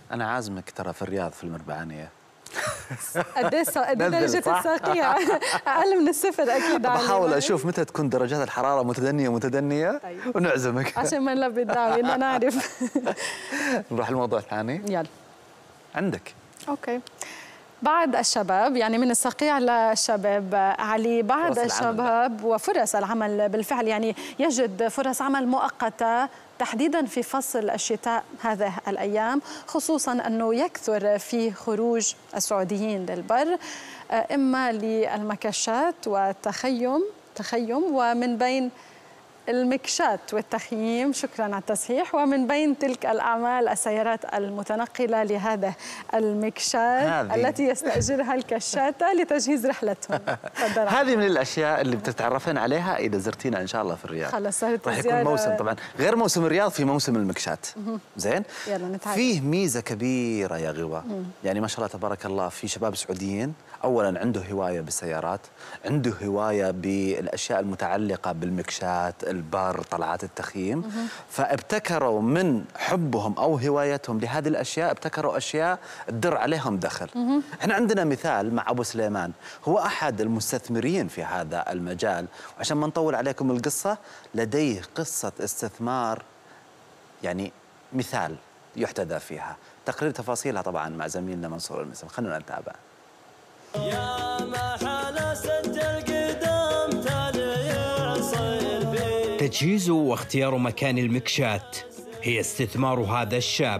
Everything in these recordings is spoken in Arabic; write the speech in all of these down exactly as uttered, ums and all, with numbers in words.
أنا عازمك ترى في الرياض في المربعانية. قد ايه درجة الساقية؟ أقل من الصفر أكيد. بحاول أشوف متى تكون درجات الحرارة متدنية متدنية طيب. ونعزمك عشان ما نلبي الدعوة إننا نعرف. نروح الموضوع الثاني. يلا. عندك. أوكي. بعض الشباب، يعني من الصقيع للشباب علي، بعض الشباب وفرص العمل بالفعل، يعني يجد فرص عمل مؤقتة تحديدا في فصل الشتاء هذه الأيام، خصوصا أنه يكثر في خروج السعوديين للبر، إما للمكشات والتخيم تخيم ومن بين المكشات والتخييم، شكرا على التصحيح، ومن بين تلك الأعمال السيارات المتنقلة لهذه المكشات هذه. التي يستأجرها الكشاتة لتجهيز رحلتهم. هذه من الأشياء اللي بتتعرفين عليها إذا زرتينا إن شاء الله في الرياض. خلص صارت راح يكون موسم طبعا غير موسم الرياض، في موسم المكشات. زين؟ يلا نتعرف. فيه ميزة كبيرة يا غوى، يعني ما شاء الله تبارك الله في شباب سعوديين أولا عنده هواية بالسيارات، عنده هواية بالأشياء المتعلقة بالمكشات، البر، طلعات التخييم، فابتكروا من حبهم أو هوايتهم لهذه الأشياء ابتكروا أشياء تدر عليهم دخل. احنا عندنا مثال مع أبو سليمان، هو أحد المستثمرين في هذا المجال، وعشان ما نطول عليكم القصة لديه قصة استثمار يعني مثال يحتذى فيها. تقرير تفاصيلها طبعا مع زميلنا منصور المسلم، خلونا نتابع. يا محل سجل قدام تالي صير فيه. تجهيز واختيار مكان المكشات هي استثمار هذا الشاب.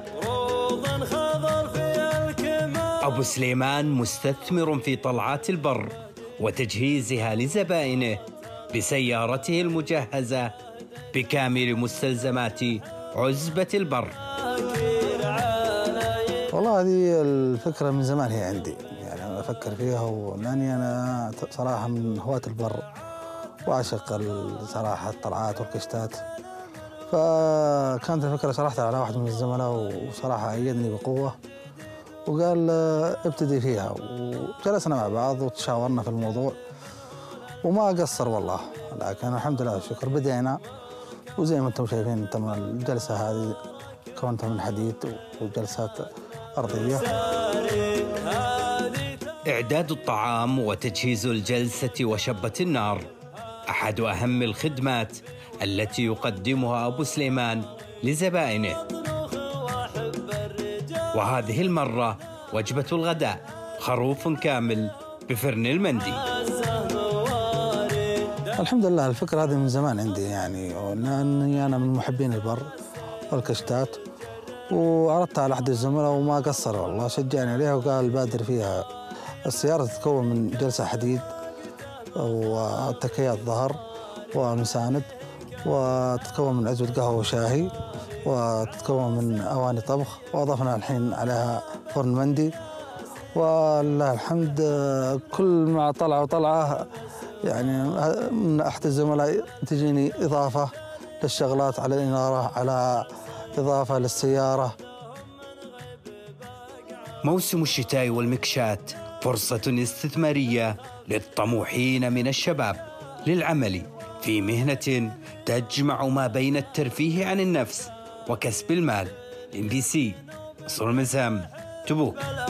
أبو سليمان مستثمر في طلعات البر وتجهيزها لزبائنه بسيارته المجهزة بكامل مستلزمات عزبة البر. والله هذه الفكرة من زمان هي عندي، يعني أنا أفكر فيها، وماني أنا صراحة من هواة البر وأعشق صراحة الطلعات والكشتات، فكانت الفكرة شرحتها على واحد من الزملاء وصراحة أيدني بقوة وقال ابتدي فيها، وجلسنا مع بعض وتشاورنا في الموضوع وما قصر والله، لكن الحمد لله الشكر بدينا، وزي ما انتم شايفين تم الجلسة هذه كونتها من حديد وجلسات أرضية. إعداد الطعام وتجهيز الجلسة وشبة النار أحد أهم الخدمات التي يقدمها أبو سليمان لزبائنه، وهذه المرة وجبة الغداء خروف كامل بفرن المندي. الحمد لله الفكرة هذه من زمان عندي، يعني لأني أنا من محبين البر والكشتات، وعرضتها على أحد الزملاء وما قصر والله، شجعني عليها وقال بادر فيها. السيارة تتكون من جلسة حديد وتكيات ظهر ومساند، وتتكون من عزوة قهوة وشاهي، وتتكون من أواني طبخ، وأضفنا الحين عليها فرن مندي، ولله الحمد كل ما طلعة وطلعة يعني من أحد الزملاء تجيني إضافة للشغلات، على الإنارة، على إضافة للسيارة. موسم الشتاء والمكشات فرصة استثمارية للطموحين من الشباب للعمل في مهنة تجمع ما بين الترفيه عن النفس وكسب المال. إم بي سي، منصور المسام، تبوك.